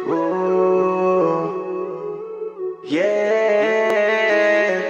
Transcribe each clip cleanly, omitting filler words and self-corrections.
Yeah.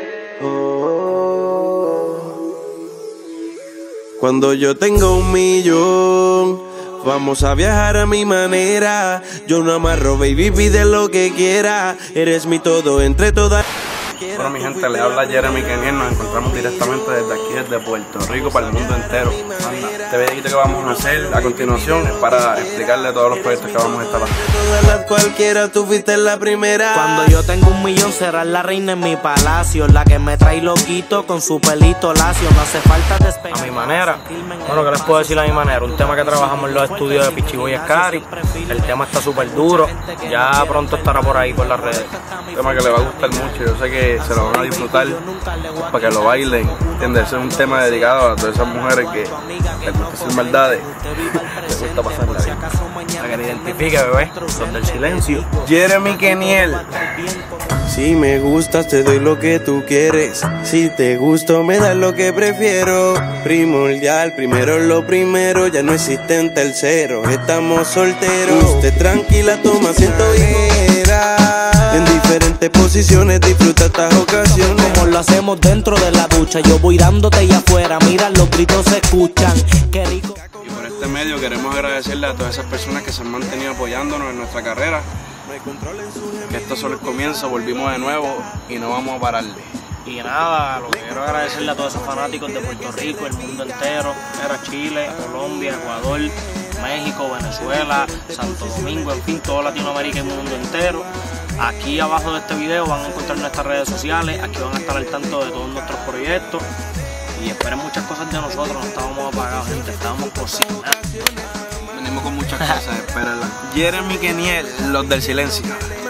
Cuando yo tengo 1.000.000, vamos a viajar a mi manera. Yo no amarro, baby, pide lo que quiera. Eres mi todo entre todas. Bueno, mi gente, le habla Jeremy Keniel. Nos encontramos directamente desde aquí, desde Puerto Rico, para el mundo entero. Este videito que vamos a hacer a continuación es para explicarle todos los proyectos que vamos a estar haciendo. Cualquiera, tú fuiste la primera. Cuando yo tengo 1.000.000 serás la reina en mi palacio, la que me trae loquito con su pelito lacio. No hace falta despegar. A mi manera. Bueno, ¿qué les puedo decir a mi manera? Un tema que trabajamos en los estudios de Pichi Boy Scary. El tema está súper duro. Ya pronto estará por ahí por las redes. Un tema que le va a gustar mucho. Yo sé que se lo van a disfrutar para que lo bailen, ¿entiendes? Ese es un tema dedicado a todas esas mujeres que les gusta hacer maldades, les gusta pasarla bien. Para que le identifique, bebé, los del silencio. Jeremy Keniel. Si me gustas te doy lo que tú quieres. Si te gusto me das lo que prefiero. Primordial, primero lo primero. Ya no existe un tercero, estamos solteros. Usted tranquila, toma asiento y mira. En diferentes posiciones disfruta estas ocasiones. Como lo hacemos dentro de la ducha, yo voy dándote allá afuera. Mira, los gritos se escuchan, qué rico. Y por este medio queremos agradecerle a todas esas personas que se han mantenido apoyándonos en nuestra carrera. Que esto solo es el comienzo, volvimos de nuevo y no vamos a pararle. Y nada, lo que quiero agradecerle a todos esos fanáticos de Puerto Rico, el mundo entero. Era Chile, Colombia, Ecuador, México, Venezuela, Santo Domingo, en fin, toda Latinoamérica y el mundo entero. Aquí abajo de este video van a encontrar nuestras redes sociales, aquí van a estar al tanto de todos nuestros proyectos. Y esperen muchas cosas de nosotros, no estábamos apagados, gente, estábamos cocinando. Venimos con muchas cosas, espérenla. Jeremy Keniel, los del silencio.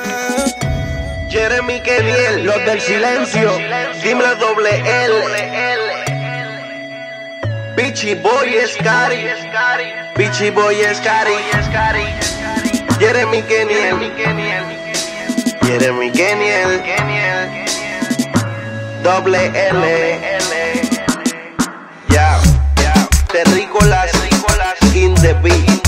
Jeremy Keniel, los del silencio. Dímelo doble L. Pichi Boy Scary. Pichi Boy Scary. Jeremy Keniel. Jeremy Keniel. Doble L. Ya. Terrícolas in the beat.